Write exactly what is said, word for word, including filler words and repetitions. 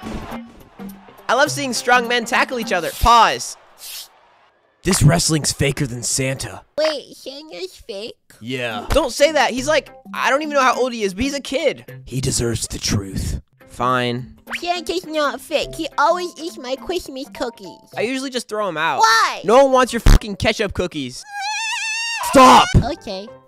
I love seeing strong men tackle each other. Pause. This wrestling's faker than Santa. Wait, Santa's fake? Yeah. Don't say that. He's like, I don't even know how old he is, but he's a kid. He deserves the truth. Fine. Santa's not fake. He always eats my Christmas cookies. I usually just throw them out. Why? No one wants your fucking ketchup cookies. Stop! Okay.